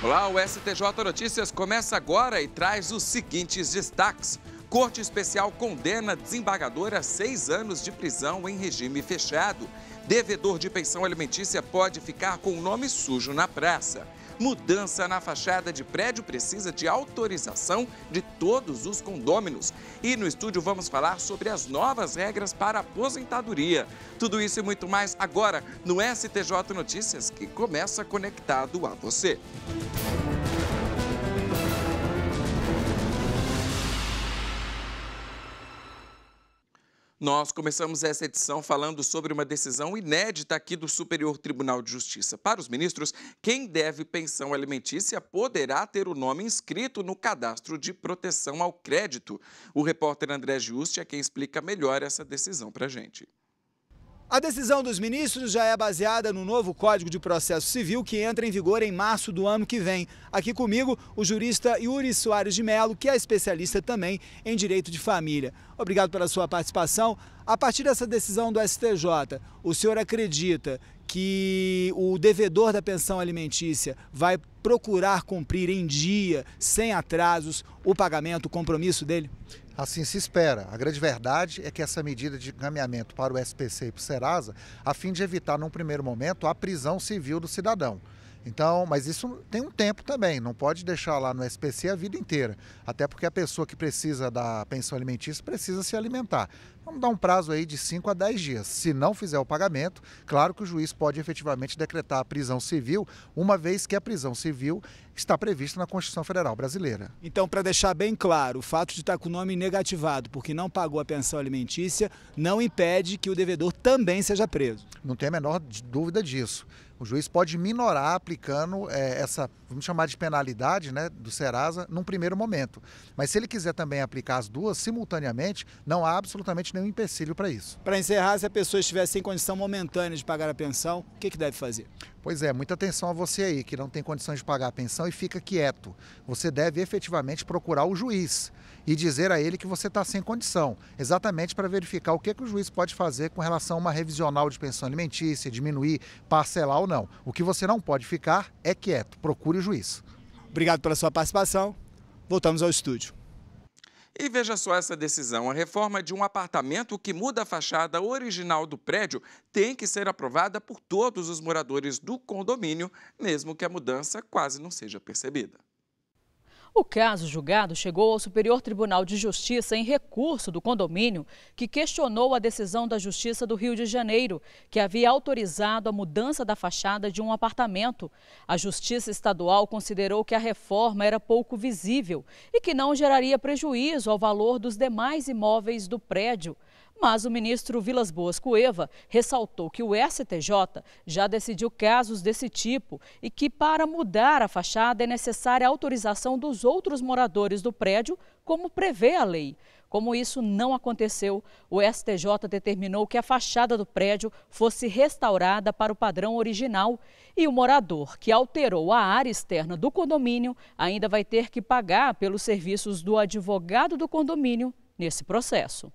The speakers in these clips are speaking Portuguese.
Olá, o STJ Notícias começa agora e traz os seguintes destaques. Corte Especial condena desembargadora a 6 anos de prisão em regime fechado. Devedor de pensão alimentícia pode ficar com o nome sujo na praça. Mudança na fachada de prédio precisa de autorização de todos os condôminos. E no estúdio vamos falar sobre as novas regras para a aposentadoria. Tudo isso e muito mais agora no STJ Notícias, que começa conectado a você. Nós começamos essa edição falando sobre uma decisão inédita aqui do Superior Tribunal de Justiça. Para os ministros, quem deve pensão alimentícia poderá ter o nome inscrito no cadastro de proteção ao crédito. O repórter André Giusti é quem explica melhor essa decisão para a gente. A decisão dos ministros já é baseada no novo Código de Processo Civil que entra em vigor em março do ano que vem. Aqui comigo, o jurista Yuri Soares de Mello, que é especialista também em direito de família. Obrigado pela sua participação. A partir dessa decisão do STJ, o senhor acredita que o devedor da pensão alimentícia vai procurar cumprir em dia, sem atrasos, o pagamento, o compromisso dele? Assim se espera. A grande verdade é que essa medida de encaminhamento para o SPC e para o Serasa, a fim de evitar, num primeiro momento, a prisão civil do cidadão. Então, mas isso tem um tempo também, não pode deixar lá no SPC a vida inteira, até porque a pessoa que precisa da pensão alimentícia precisa se alimentar. Vamos dar um prazo aí de 5 a 10 dias. Se não fizer o pagamento, claro que o juiz pode efetivamente decretar a prisão civil, uma vez que a prisão civil está prevista na Constituição Federal Brasileira. Então, para deixar bem claro, o fato de estar com o nome negativado porque não pagou a pensão alimentícia não impede que o devedor também seja preso. Não tem a menor dúvida disso. O juiz pode minorar aplicando essa, vamos chamar de penalidade, né, do Serasa num primeiro momento. Mas se ele quiser também aplicar as duas simultaneamente, não há absolutamente nenhum empecilho para isso. Para encerrar, se a pessoa estiver sem condição momentânea de pagar a pensão, o que deve fazer? Pois é, muita atenção a você aí que não tem condições de pagar a pensão e fica quieto. Você deve efetivamente procurar o juiz e dizer a ele que você está sem condição, exatamente para verificar o que o juiz pode fazer com relação a uma revisional de pensão alimentícia, diminuir, parcelar ou não. O que você não pode ficar é quieto, procure o juiz. Obrigado pela sua participação, voltamos ao estúdio. E veja só essa decisão, a reforma de um apartamento que muda a fachada original do prédio tem que ser aprovada por todos os moradores do condomínio, mesmo que a mudança quase não seja percebida. O caso julgado chegou ao Superior Tribunal de Justiça em recurso do condomínio, que questionou a decisão da Justiça do Rio de Janeiro, que havia autorizado a mudança da fachada de um apartamento. A Justiça Estadual considerou que a reforma era pouco visível e que não geraria prejuízo ao valor dos demais imóveis do prédio. Mas o ministro Vilas Boas Cueva ressaltou que o STJ já decidiu casos desse tipo e que para mudar a fachada é necessária a autorização dos outros moradores do prédio, como prevê a lei. Como isso não aconteceu, o STJ determinou que a fachada do prédio fosse restaurada para o padrão original e o morador que alterou a área externa do condomínio ainda vai ter que pagar pelos serviços do advogado do condomínio nesse processo.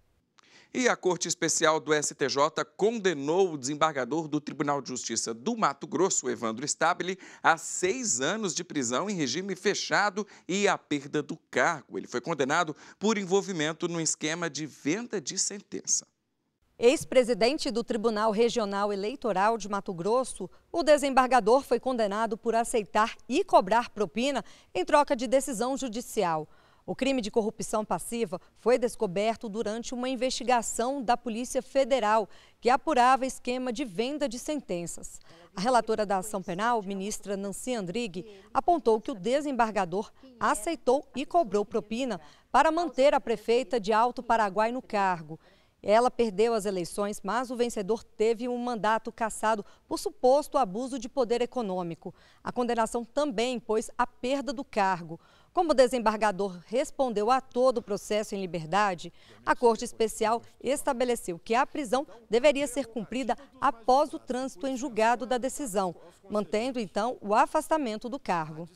E a Corte Especial do STJ condenou o desembargador do Tribunal de Justiça do Mato Grosso, Evandro Stabile, a 6 anos de prisão em regime fechado e a perda do cargo. Ele foi condenado por envolvimento no esquema de venda de sentença. Ex-presidente do Tribunal Regional Eleitoral de Mato Grosso, o desembargador foi condenado por aceitar e cobrar propina em troca de decisão judicial. O crime de corrupção passiva foi descoberto durante uma investigação da Polícia Federal, que apurava esquema de venda de sentenças. A relatora da ação penal, ministra Nancy Andrighi, apontou que o desembargador aceitou e cobrou propina para manter a prefeita de Alto Paraguai no cargo. Ela perdeu as eleições, mas o vencedor teve um mandato cassado por suposto abuso de poder econômico. A condenação também impôs a perda do cargo. Como o desembargador respondeu a todo o processo em liberdade, a Corte Especial estabeleceu que a prisão deveria ser cumprida após o trânsito em julgado da decisão, mantendo então o afastamento do cargo.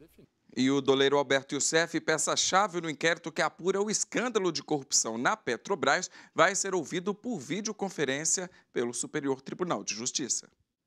E o doleiro Alberto Youssef, peça-chave no inquérito que apura o escândalo de corrupção na Petrobras, vai ser ouvido por videoconferência pelo Superior Tribunal de Justiça.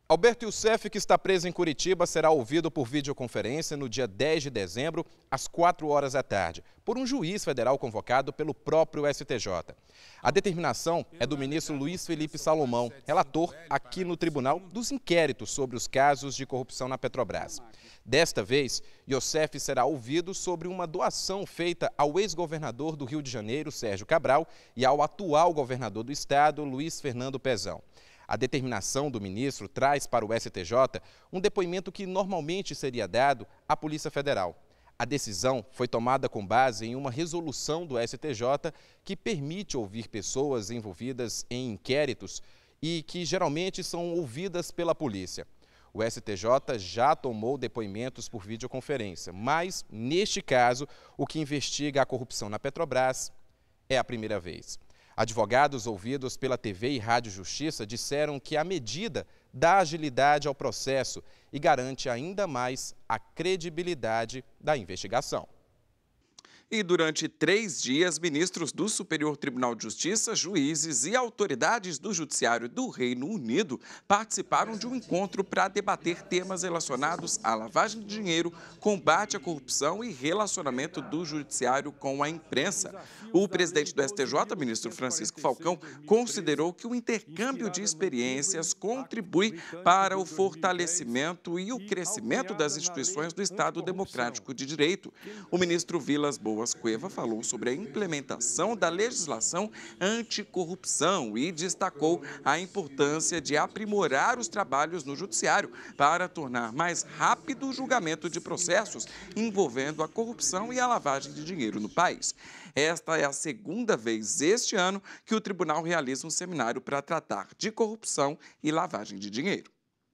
Alberto Youssef, que está preso em Curitiba, será ouvido por videoconferência no dia 10 de dezembro, às 4 horas da tarde, por um juiz federal convocado pelo próprio STJ. A determinação é do ministro Luiz Felipe Salomão, relator aqui no tribunal dos inquéritos sobre os casos de corrupção na Petrobras. Desta vez, Youssef será ouvido sobre uma doação feita ao ex-governador do Rio de Janeiro, Sérgio Cabral, e ao atual governador do estado, Luiz Fernando Pezão. A determinação do ministro traz para o STJ um depoimento que normalmente seria dado à Polícia Federal. A decisão foi tomada com base em uma resolução do STJ que permite ouvir pessoas envolvidas em inquéritos e que geralmente são ouvidas pela polícia. O STJ já tomou depoimentos por videoconferência, mas, neste caso, o que investiga a corrupção na Petrobras é a primeira vez. Advogados ouvidos pela TV e Rádio Justiça disseram que a medida dá agilidade ao processo e garante ainda mais a credibilidade da investigação. E durante 3 dias, ministros do Superior Tribunal de Justiça, juízes e autoridades do Judiciário do Reino Unido participaram de um encontro para debater temas relacionados à lavagem de dinheiro, combate à corrupção e relacionamento do Judiciário com a imprensa. O presidente do STJ, ministro Francisco Falcão, considerou que o intercâmbio de experiências contribui para o fortalecimento e o crescimento das instituições do Estado Democrático de Direito. O ministro Vilas Boas Cueva falou sobre a implementação da legislação anticorrupção e destacou a importância de aprimorar os trabalhos no Judiciário para tornar mais rápido o julgamento de processos envolvendo a corrupção e a lavagem de dinheiro no país. Esta é a segunda vez este ano que o tribunal realiza um seminário para tratar de corrupção e lavagem de dinheiro.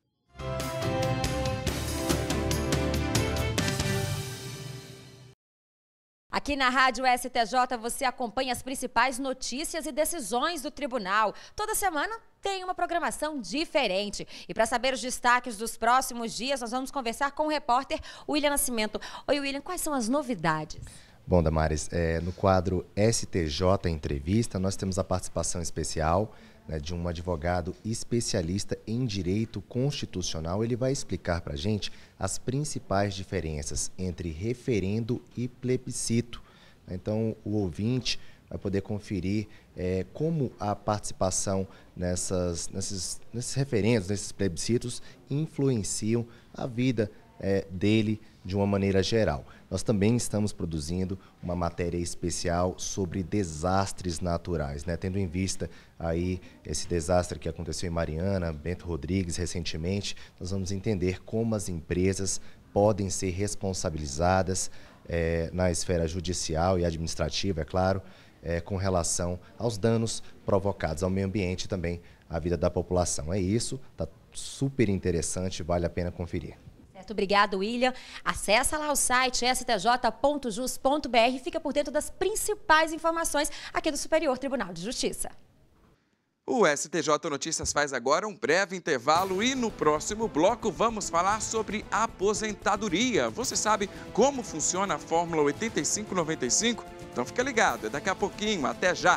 Aqui na Rádio STJ você acompanha as principais notícias e decisões do tribunal. Toda semana tem uma programação diferente. E para saber os destaques dos próximos dias, nós vamos conversar com o repórter William Nascimento. Oi, William, quais são as novidades? Bom, Damares, no quadro STJ Entrevista, nós temos a participação especial de um advogado especialista em direito constitucional. Ele vai explicar para a gente as principais diferenças entre referendo e plebiscito. Então, o ouvinte vai poder conferir como a participação nesses referendos, nesses plebiscitos, influenciam a vida dele de uma maneira geral. Nós também estamos produzindo uma matéria especial sobre desastres naturais, tendo em vista aí esse desastre que aconteceu em Mariana, Bento Rodrigues recentemente. Nós vamos entender como as empresas podem ser responsabilizadas na esfera judicial e administrativa, é claro, com relação aos danos provocados ao meio ambiente e também à vida da população. É isso, está super interessante, vale a pena conferir. Muito obrigado, William. Acesse lá o site stj.jus.br e fica por dentro das principais informações aqui do Superior Tribunal de Justiça. O STJ Notícias faz agora um breve intervalo e no próximo bloco vamos falar sobre aposentadoria. Você sabe como funciona a Fórmula 8595? Então fica ligado, é daqui a pouquinho, até já!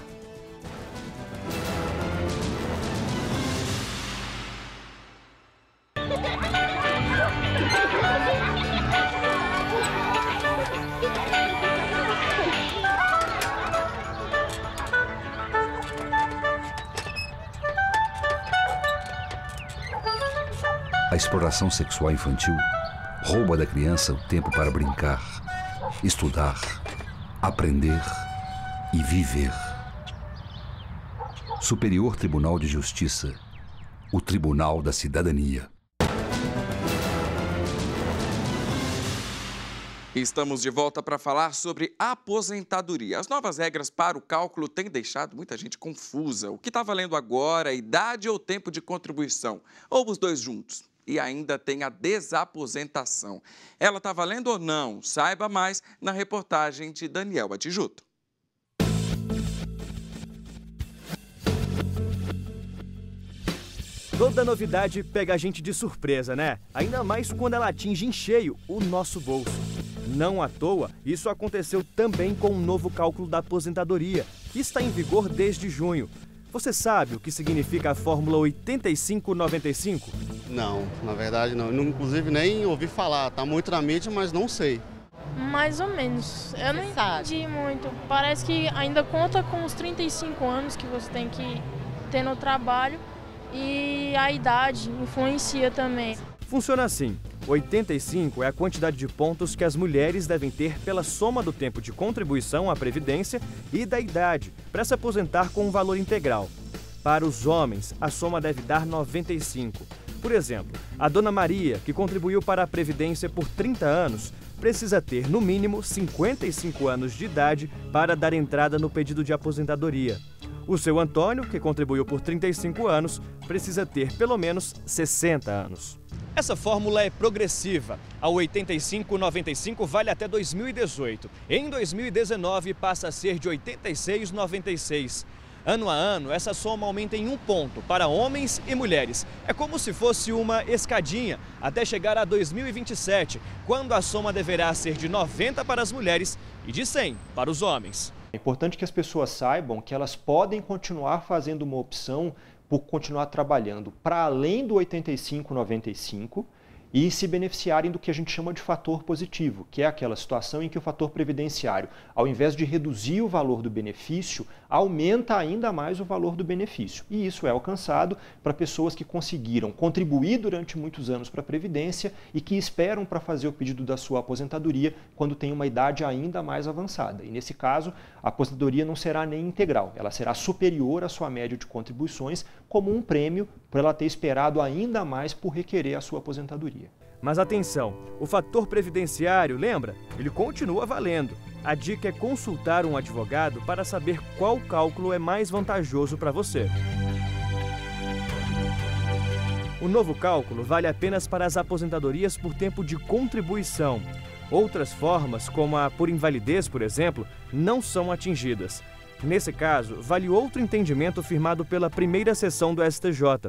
A exploração sexual infantil rouba da criança o tempo para brincar, estudar, aprender e viver. Superior Tribunal de Justiça, o Tribunal da Cidadania. Estamos de volta para falar sobre aposentadoria. As novas regras para o cálculo têm deixado muita gente confusa. O que está valendo agora, a idade ou tempo de contribuição? Ou os dois juntos? E ainda tem a desaposentação. Ela está valendo ou não? Saiba mais na reportagem de Daniel Atijuto. Toda novidade pega a gente de surpresa, né? Ainda mais quando ela atinge em cheio o nosso bolso. Não à toa, isso aconteceu também com o novo cálculo da aposentadoria, que está em vigor desde junho. Você sabe o que significa a fórmula 85-95? Não, na verdade não. Inclusive nem ouvi falar, tá muito na mídia, mas não sei. Mais ou menos. Eu não entendi muito. Parece que ainda conta com os 35 anos que você tem que ter no trabalho e a idade influencia também. Funciona assim. 85 é a quantidade de pontos que as mulheres devem ter pela soma do tempo de contribuição à Previdência e da idade para se aposentar com um valor integral. Para os homens, a soma deve dar 95. Por exemplo, a dona Maria, que contribuiu para a Previdência por 30 anos, precisa ter, no mínimo, 55 anos de idade para dar entrada no pedido de aposentadoria. O seu Antônio, que contribuiu por 35 anos, precisa ter pelo menos 60 anos. Essa fórmula é progressiva. A 85-95 vale até 2018. Em 2019 passa a ser de 86-96. Ano a ano, essa soma aumenta em 1 ponto para homens e mulheres. É como se fosse uma escadinha até chegar a 2027, quando a soma deverá ser de 90 para as mulheres e de 100 para os homens. É importante que as pessoas saibam que elas podem continuar fazendo uma opção por continuar trabalhando para além do 85-95 e se beneficiarem do que a gente chama de fator positivo, que é aquela situação em que o fator previdenciário, ao invés de reduzir o valor do benefício, aumenta ainda mais o valor do benefício. E isso é alcançado para pessoas que conseguiram contribuir durante muitos anos para a Previdência e que esperam para fazer o pedido da sua aposentadoria quando tem uma idade ainda mais avançada. E nesse caso, a aposentadoria não será nem integral, ela será superior à sua média de contribuições como um prêmio por ela ter esperado ainda mais por requerer a sua aposentadoria. Mas atenção, o fator previdenciário, lembra? Ele continua valendo. A dica é consultar um advogado para saber qual cálculo é mais vantajoso para você. O novo cálculo vale apenas para as aposentadorias por tempo de contribuição. Outras formas, como a por invalidez, por exemplo, não são atingidas. Nesse caso, vale outro entendimento firmado pela primeira sessão do STJ.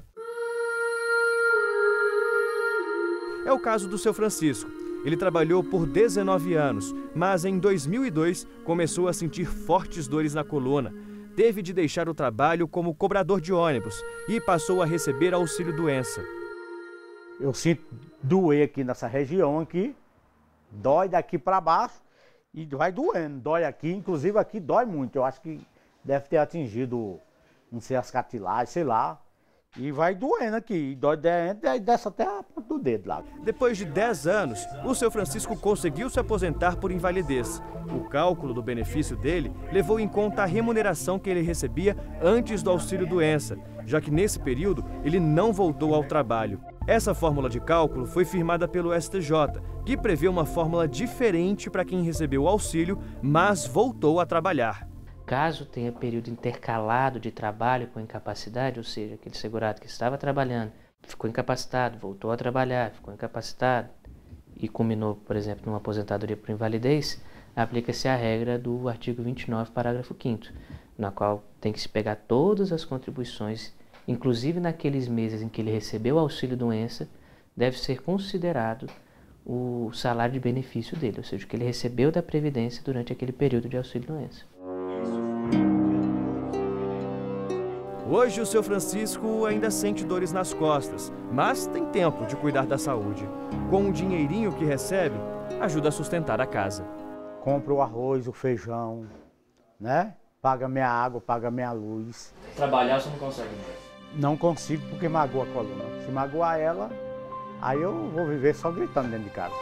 É o caso do seu Francisco. Ele trabalhou por 19 anos, mas em 2002 começou a sentir fortes dores na coluna. Teve de deixar o trabalho como cobrador de ônibus e passou a receber auxílio-doença. Eu sinto doer aqui nessa região aqui, dói daqui para baixo e vai doendo, dói aqui, inclusive aqui dói muito. Eu acho que deve ter atingido, não sei, as cartilagens, sei lá. E vai doendo aqui, dói dentro e desce até a ponta do dedo lá. Depois de 10 anos, o seu Francisco conseguiu se aposentar por invalidez. O cálculo do benefício dele levou em conta a remuneração que ele recebia antes do auxílio-doença, já que nesse período ele não voltou ao trabalho. Essa fórmula de cálculo foi firmada pelo STJ, que prevê uma fórmula diferente para quem recebeu o auxílio, mas voltou a trabalhar. Caso tenha período intercalado de trabalho com incapacidade, ou seja, aquele segurado que estava trabalhando, ficou incapacitado, voltou a trabalhar, ficou incapacitado e culminou, por exemplo, numa aposentadoria por invalidez, aplica-se a regra do artigo 29, parágrafo 5º, na qual tem que se pegar todas as contribuições, inclusive naqueles meses em que ele recebeu auxílio-doença, deve ser considerado o salário de benefício dele, ou seja, o que ele recebeu da Previdência durante aquele período de auxílio-doença. Hoje o seu Francisco ainda sente dores nas costas, mas tem tempo de cuidar da saúde. Com o dinheirinho que recebe, ajuda a sustentar a casa. Compro o arroz, o feijão, né? Paga minha água, paga minha luz. Trabalhar você não consegue? Não consigo porque magoa a coluna. Se magoar ela, aí eu vou viver só gritando dentro de casa.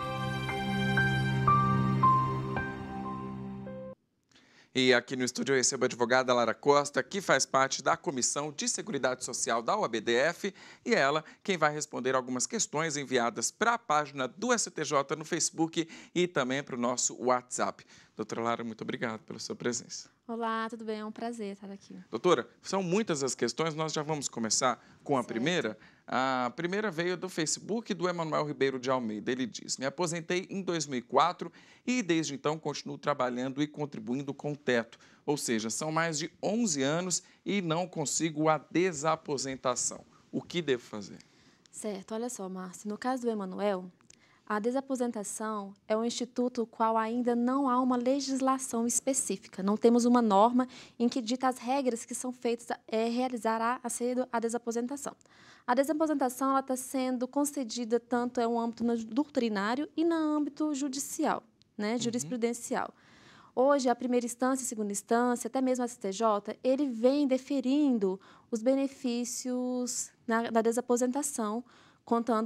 E aqui no estúdio eu recebo a advogada Lara Costa, que faz parte da Comissão de Seguridade Social da OAB-DF, e ela quem vai responder algumas questões enviadas para a página do STJ no Facebook e também para o nosso WhatsApp. Doutora Lara, muito obrigado pela sua presença. Olá, tudo bem? É um prazer estar aqui. Doutora, são muitas as questões, nós já vamos começar com a primeira. A primeira veio do Facebook do Emanuel Ribeiro de Almeida. Ele diz: me aposentei em 2004 e desde então continuo trabalhando e contribuindo com o teto. Ou seja, são mais de 11 anos e não consigo a desaposentação. O que devo fazer? Certo, olha só, Márcio, no caso do Emanuel, A desaposentação é um instituto qual ainda não há uma legislação específica. Não temos uma norma em que dita as regras que são feitas realizar a desaposentação. A desaposentação está sendo concedida tanto em um âmbito doutrinário e no âmbito judicial, né, jurisprudencial. Hoje, a primeira instância, a segunda instância, até mesmo a STJ, ele vem deferindo os benefícios da desaposentação, contando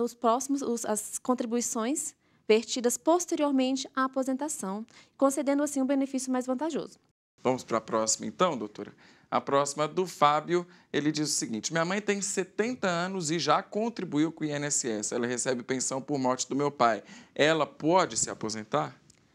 as contribuições vertidas posteriormente à aposentação, concedendo assim um benefício mais vantajoso. Vamos para a próxima então, doutora? A próxima do Fábio, ele diz o seguinte: minha mãe tem 70 anos e já contribuiu com o INSS. Ela recebe pensão por morte do meu pai. Ela pode se aposentar?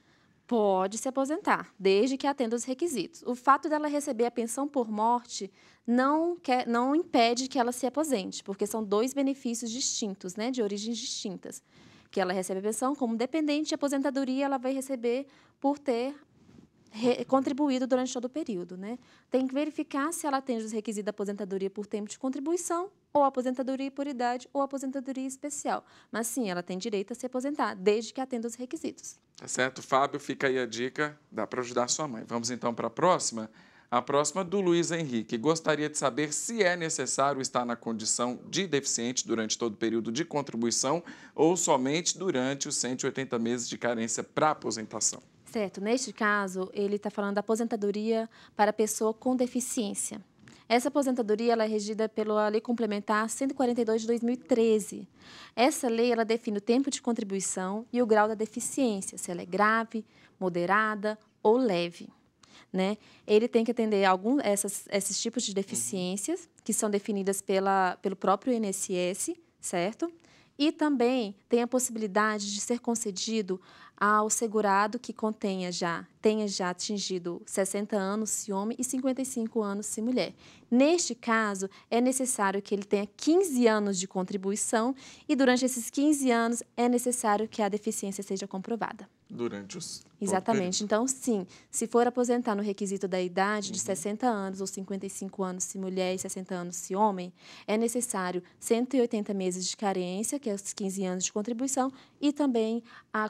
Pode se aposentar, desde que atenda os requisitos. O fato dela receber a pensão por morte não impede que ela se aposente, porque são dois benefícios distintos, né, de origens distintas. Que ela recebe a pensão como dependente e a aposentadoria ela vai receber por ter contribuído durante todo o período, né? Tem que verificar se ela atende os requisitos da aposentadoria por tempo de contribuição, ou aposentadoria por idade, ou aposentadoria especial. Mas sim, ela tem direito a se aposentar, desde que atenda os requisitos. Tá certo, Fábio, fica aí a dica, dá para ajudar a sua mãe. Vamos então para a próxima? A próxima do Luiz Henrique. Gostaria de saber se é necessário estar na condição de deficiente durante todo o período de contribuição ou somente durante os 180 meses de carência para aposentação. Certo. Neste caso, ele está falando da aposentadoria para pessoa com deficiência. Essa aposentadoria ela é regida pela Lei Complementar 142 de 2013. Essa lei ela define o tempo de contribuição e o grau da deficiência, se ela é grave, moderada ou leve. Né? Ele tem que atender esses tipos de deficiências, que são definidas pelo próprio INSS, certo? E também tem a possibilidade de ser concedido ao segurado que tenha já atingido 60 anos se homem e 55 anos se mulher. Neste caso, é necessário que ele tenha 15 anos de contribuição e durante esses 15 anos é necessário que a deficiência seja comprovada. Durante os... Exatamente. Então, sim, se for aposentar no requisito da idade de 60 anos ou 55 anos se mulher e 60 anos se homem, é necessário 180 meses de carência, que é os 15 anos de contribuição, e também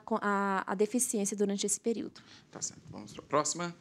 a deficiência durante esse período. Tá certo. Vamos para a próxima.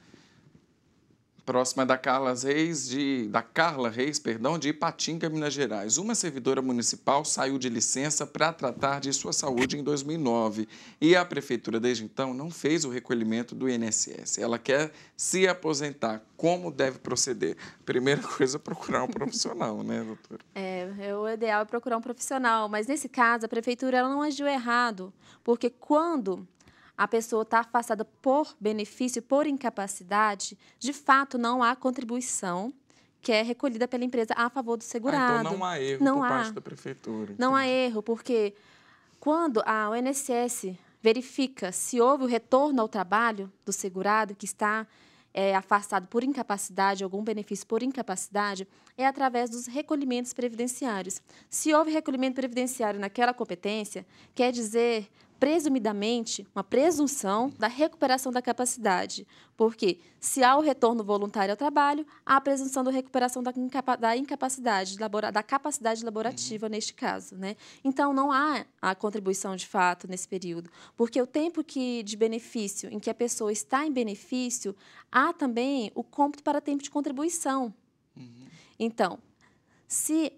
Próxima da Carla Reis, de Ipatinga, Minas Gerais. Uma servidora municipal saiu de licença para tratar de sua saúde em 2009 e a prefeitura, desde então, não fez o recolhimento do INSS. Ela quer se aposentar. Como deve proceder? Primeira coisa, procurar um profissional, né, doutora? O ideal é procurar um profissional, mas nesse caso, a prefeitura ela não agiu errado, porque quando a pessoa está afastada por benefício, por incapacidade, de fato não há contribuição que é recolhida pela empresa a favor do segurado. Então não há erro por parte da prefeitura. Não há erro, porque quando o INSS verifica se houve o retorno ao trabalho do segurado que está afastado por incapacidade, algum benefício por incapacidade, é através dos recolhimentos previdenciários. Se houve recolhimento previdenciário naquela competência, quer dizer, presumidamente, uma presunção da recuperação da capacidade. Porque se há o retorno voluntário ao trabalho, há a presunção da recuperação da incapacidade, da capacidade laborativa neste caso. Né? Então, não há a contribuição de fato nesse período. Porque o tempo de benefício em que a pessoa está em benefício, há também o cômputo para tempo de contribuição. Então, se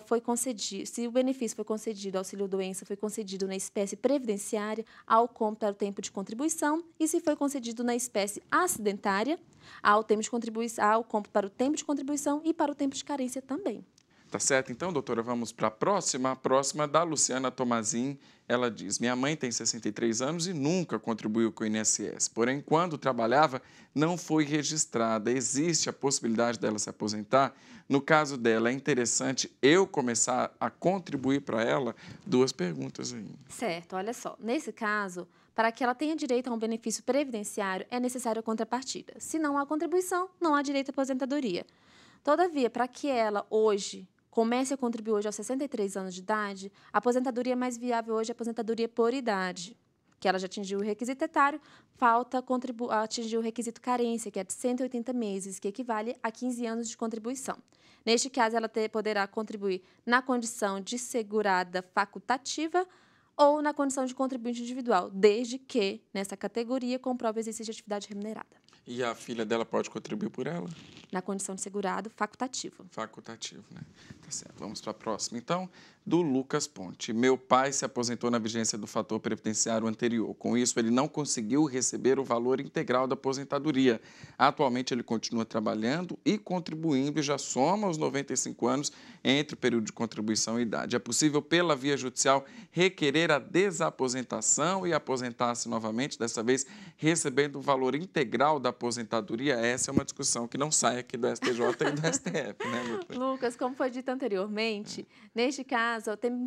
o benefício foi concedido, auxílio-doença foi concedido na espécie previdenciária, há o cômputo para o tempo de contribuição, e se foi concedido na espécie acidentária, há o cômputo para o tempo de contribuição e para o tempo de carência também. Tá certo? Então, doutora, vamos para a próxima. A próxima da Luciana Tomazin. Ela diz: minha mãe tem 63 anos e nunca contribuiu com o INSS. Porém, quando trabalhava, não foi registrada. Existe a possibilidade dela se aposentar? No caso dela, é interessante eu começar a contribuir para ela? Duas perguntas aí. Certo, olha só. Nesse caso, para que ela tenha direito a um benefício previdenciário, é necessário a contrapartida. Se não há contribuição, não há direito à aposentadoria. Todavia, para que ela hoje comece a contribuir hoje aos 63 anos de idade, a aposentadoria mais viável hoje é a aposentadoria por idade, que ela já atingiu o requisito etário, falta atingir o requisito carência, que é de 180 meses, que equivale a 15 anos de contribuição. Neste caso, ela poderá contribuir na condição de segurada facultativa ou na condição de contribuinte individual, desde que, nessa categoria, comprove a existência de atividade remunerada. E a filha dela pode contribuir por ela? Na condição de segurado, facultativo. Facultativo, né? Tá certo. Vamos para a próxima, então, do Lucas Ponte. Meu pai se aposentou na vigência do fator previdenciário anterior. Com isso, ele não conseguiu receber o valor integral da aposentadoria. Atualmente, ele continua trabalhando e contribuindo e já soma os 95 anos entre o período de contribuição e idade. É possível, pela via judicial, requerer a desaposentação e aposentar-se novamente, dessa vez recebendo o valor integral da aposentadoria? Essa é uma discussão que não sai aqui do STJ e do STF, né, doutora? Lucas, como foi dito anteriormente, neste caso,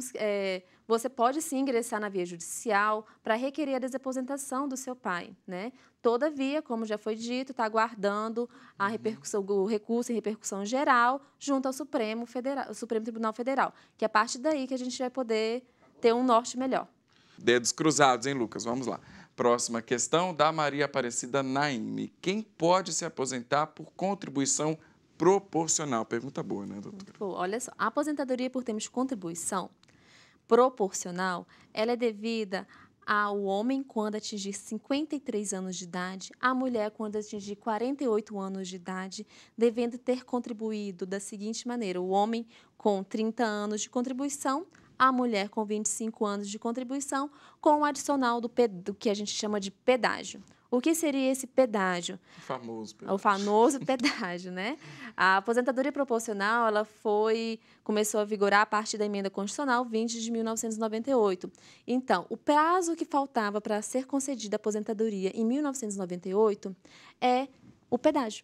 você pode sim ingressar na via judicial para requerer a desaposentação do seu pai, né? Todavia, como já foi dito, está aguardando a repercussão, o recurso em repercussão geral junto ao Supremo Tribunal Federal, que é a partir daí que a gente vai poder ter um norte melhor. Dedos cruzados, hein, Lucas? Vamos lá. Próxima questão, da Maria Aparecida Naime. Quem pode se aposentar por contribuição proporcional? Pergunta boa, né, doutora? Pô, olha só, a aposentadoria por termos de contribuição proporcional, ela é devida ao homem quando atingir 53 anos de idade, a mulher quando atingir 48 anos de idade, devendo ter contribuído da seguinte maneira: o homem com 30 anos de contribuição, a mulher com 25 anos de contribuição, com o adicional do que a gente chama de pedágio. O que seria esse pedágio? O famoso pedágio. O famoso pedágio, né? A aposentadoria proporcional, ela começou a vigorar a partir da Emenda Constitucional 20 de 1998. Então, o prazo que faltava para ser concedida a aposentadoria em 1998 é o pedágio.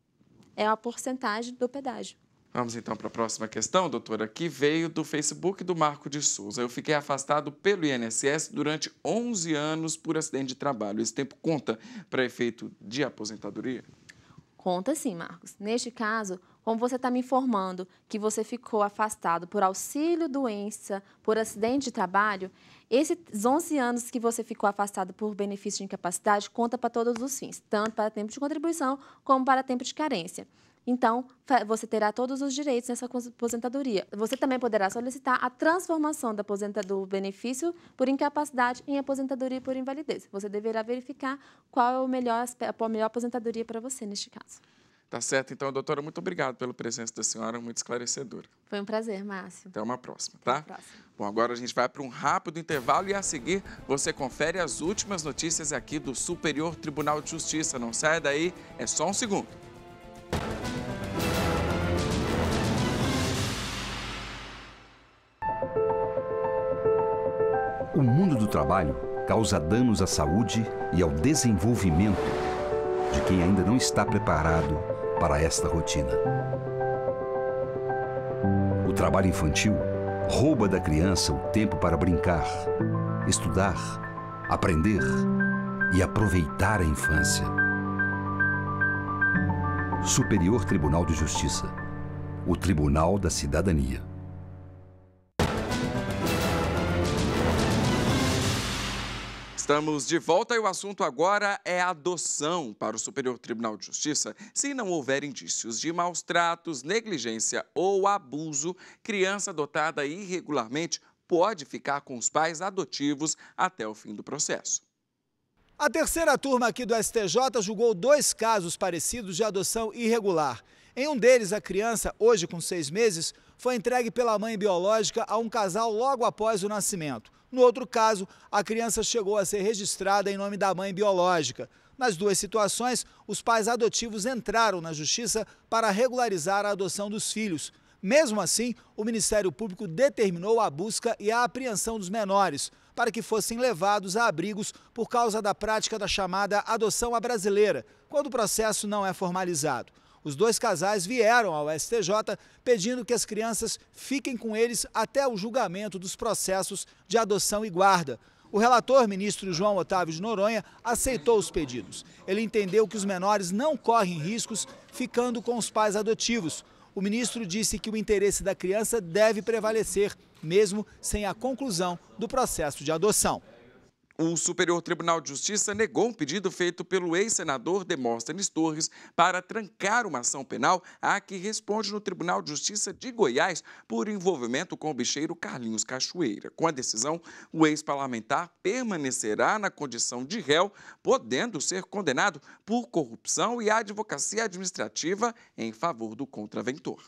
É a porcentagem do pedágio. Vamos então para a próxima questão, doutora, que veio do Facebook do Marco de Souza. Eu fiquei afastado pelo INSS durante 11 anos por acidente de trabalho. Esse tempo conta para efeito de aposentadoria? Conta sim, Marcos. Neste caso, como você está me informando que você ficou afastado por auxílio-doença, por acidente de trabalho, esses 11 anos que você ficou afastado por benefício de incapacidade conta para todos os fins, tanto para tempo de contribuição como para tempo de carência. Então, você terá todos os direitos nessa aposentadoria. Você também poderá solicitar a transformação do benefício por incapacidade em aposentadoria por invalidez. Você deverá verificar qual é a melhor aposentadoria para você neste caso. Tá certo, então, doutora, muito obrigado pela presença da senhora, muito esclarecedora. Foi um prazer, Márcio. Até uma próxima, tá? Até a próxima. Bom, agora a gente vai para um rápido intervalo e a seguir você confere as últimas notícias aqui do Superior Tribunal de Justiça. Não saia daí, é só um segundo. O mundo do trabalho causa danos à saúde e ao desenvolvimento de quem ainda não está preparado para esta rotina. O trabalho infantil rouba da criança o tempo para brincar, estudar, aprender e aproveitar a infância. Superior Tribunal de Justiça, o Tribunal da Cidadania. Estamos de volta e o assunto agora é adoção para o Superior Tribunal de Justiça. Se não houver indícios de maus tratos, negligência ou abuso, criança adotada irregularmente pode ficar com os pais adotivos até o fim do processo. A terceira turma aqui do STJ julgou 2 casos parecidos de adoção irregular. Em um deles, a criança, hoje com 6 meses, foi entregue pela mãe biológica a um casal logo após o nascimento. No outro caso, a criança chegou a ser registrada em nome da mãe biológica. Nas 2 situações, os pais adotivos entraram na justiça para regularizar a adoção dos filhos. Mesmo assim, o Ministério Público determinou a busca e a apreensão dos menores, para que fossem levados a abrigos por causa da prática da chamada adoção à brasileira, quando o processo não é formalizado. Os 2 casais vieram ao STJ pedindo que as crianças fiquem com eles até o julgamento dos processos de adoção e guarda. O relator, ministro João Otávio de Noronha, aceitou os pedidos. Ele entendeu que os menores não correm riscos ficando com os pais adotivos. O ministro disse que o interesse da criança deve prevalecer, mesmo sem a conclusão do processo de adoção. O Superior Tribunal de Justiça negou um pedido feito pelo ex-senador Demóstenes Torres para trancar uma ação penal a que responde no Tribunal de Justiça de Goiás por envolvimento com o bicheiro Carlinhos Cachoeira. Com a decisão, o ex-parlamentar permanecerá na condição de réu, podendo ser condenado por corrupção e advocacia administrativa em favor do contraventor.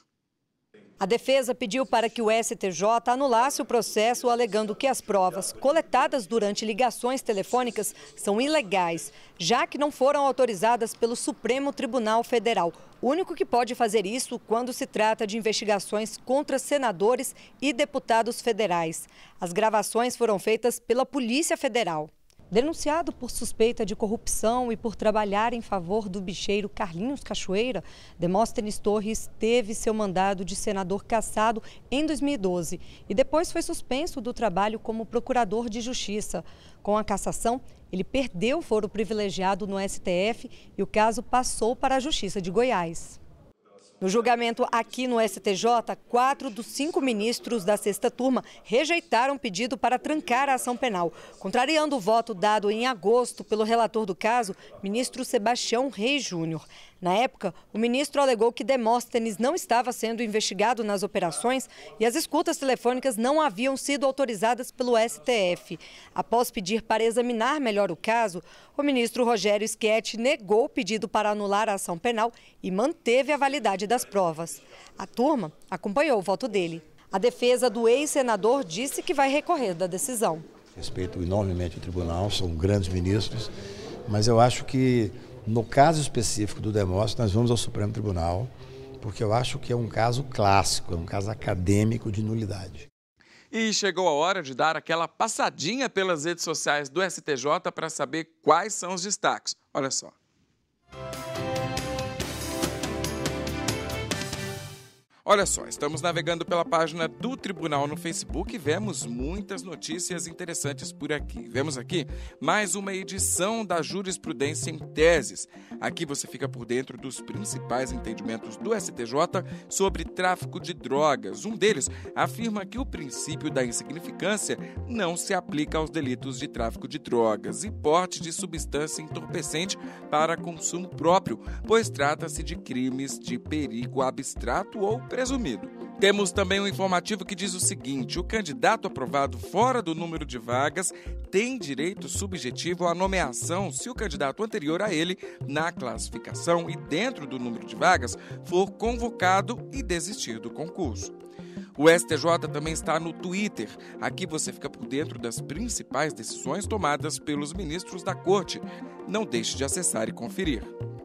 A defesa pediu para que o STJ anulasse o processo, alegando que as provas coletadas durante ligações telefônicas são ilegais, já que não foram autorizadas pelo Supremo Tribunal Federal, o único que pode fazer isso quando se trata de investigações contra senadores e deputados federais. As gravações foram feitas pela Polícia Federal. Denunciado por suspeita de corrupção e por trabalhar em favor do bicheiro Carlinhos Cachoeira, Demóstenes Torres teve seu mandado de senador cassado em 2012 e depois foi suspenso do trabalho como procurador de justiça. Com a cassação, ele perdeu o foro privilegiado no STF e o caso passou para a Justiça de Goiás. No julgamento aqui no STJ, 4 dos 5 ministros da sexta turma rejeitaram o pedido para trancar a ação penal, contrariando o voto dado em agosto pelo relator do caso, ministro Sebastião Reis Júnior. Na época, o ministro alegou que Demóstenes não estava sendo investigado nas operações e as escutas telefônicas não haviam sido autorizadas pelo STF. Após pedir para examinar melhor o caso, o ministro Rogério Schetti negou o pedido para anular a ação penal e manteve a validade das provas. A turma acompanhou o voto dele. A defesa do ex-senador disse que vai recorrer da decisão. Respeito enormemente o tribunal, são grandes ministros, mas eu acho que no caso específico do Demóstenes, nós vamos ao Supremo Tribunal, porque eu acho que é um caso clássico, é um caso acadêmico de nulidade. E chegou a hora de dar aquela passadinha pelas redes sociais do STJ para saber quais são os destaques. Olha só. Olha só, estamos navegando pela página do Tribunal no Facebook e vemos muitas notícias interessantes por aqui. Vemos aqui mais uma edição da Jurisprudência em Teses. Aqui você fica por dentro dos principais entendimentos do STJ sobre tráfico de drogas. Um deles afirma que o princípio da insignificância não se aplica aos delitos de tráfico de drogas e porte de substância entorpecente para consumo próprio, pois trata-se de crimes de perigo abstrato ou presumido. Temos também um informativo que diz o seguinte: o candidato aprovado fora do número de vagas tem direito subjetivo à nomeação se o candidato anterior a ele, na classificação e dentro do número de vagas, for convocado e desistir do concurso. O STJ também está no Twitter. Aqui você fica por dentro das principais decisões tomadas pelos ministros da Corte. Não deixe de acessar e conferir.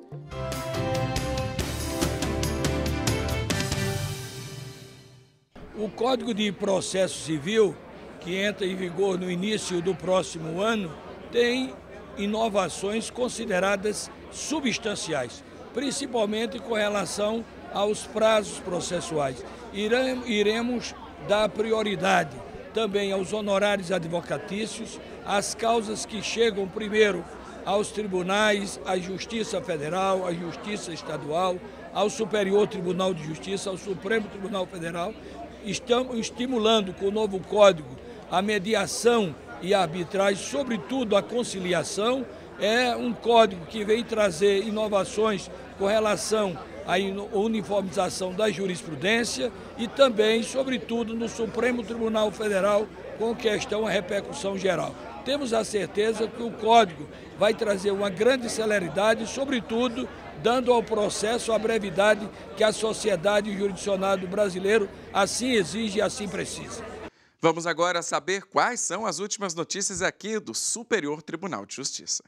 O Código de Processo Civil, que entra em vigor no início do próximo ano, tem inovações consideradas substanciais, principalmente com relação aos prazos processuais. Iremos dar prioridade também aos honorários advocatícios, às causas que chegam primeiro aos tribunais, à Justiça Federal, à Justiça Estadual, ao Superior Tribunal de Justiça, ao Supremo Tribunal Federal. Estamos estimulando com o novo código a mediação e a arbitragem, sobretudo a conciliação. É um código que vem trazer inovações com relação à uniformização da jurisprudência e também, sobretudo, no Supremo Tribunal Federal, com questão à repercussão geral. Temos a certeza que o código vai trazer uma grande celeridade, sobretudo dando ao processo a brevidade que a sociedade e o jurisdicionado brasileiro assim exige e assim precisa. Vamos agora saber quais são as últimas notícias aqui do Superior Tribunal de Justiça.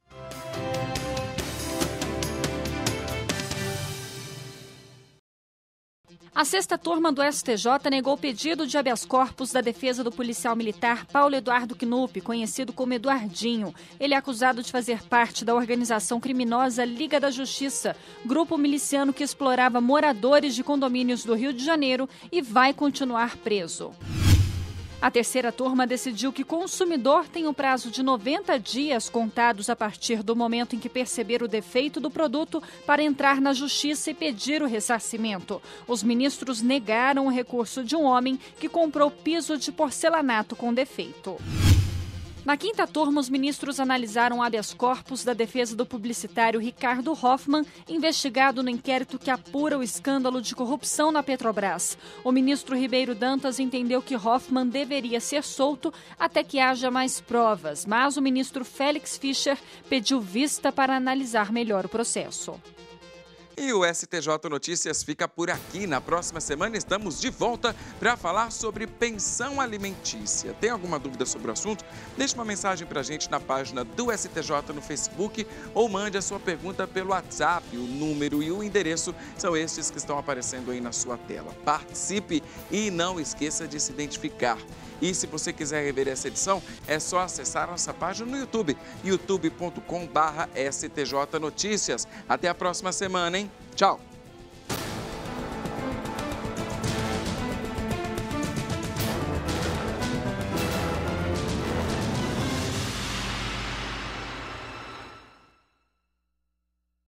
A sexta turma do STJ negou o pedido de habeas corpus da defesa do policial militar Paulo Eduardo Knupp, conhecido como Eduardinho. Ele é acusado de fazer parte da organização criminosa Liga da Justiça, grupo miliciano que explorava moradores de condomínios do Rio de Janeiro e vai continuar preso. A terceira turma decidiu que o consumidor tem um prazo de 90 dias contados a partir do momento em que perceber o defeito do produto para entrar na justiça e pedir o ressarcimento. Os ministros negaram o recurso de um homem que comprou piso de porcelanato com defeito. Na quinta turma, os ministros analisaram o habeas corpus da defesa do publicitário Ricardo Hoffmann, investigado no inquérito que apura o escândalo de corrupção na Petrobras. O ministro Ribeiro Dantas entendeu que Hoffmann deveria ser solto até que haja mais provas, mas o ministro Félix Fischer pediu vista para analisar melhor o processo. E o STJ Notícias fica por aqui. Na próxima semana estamos de volta para falar sobre pensão alimentícia. Tem alguma dúvida sobre o assunto? Deixe uma mensagem para a gente na página do STJ no Facebook ou mande a sua pergunta pelo WhatsApp. O número e o endereço são estes que estão aparecendo aí na sua tela. Participe e não esqueça de se identificar. E se você quiser rever essa edição, é só acessar nossa página no YouTube, youtube.com/STJ Notícias. Até a próxima semana, hein? Tchau!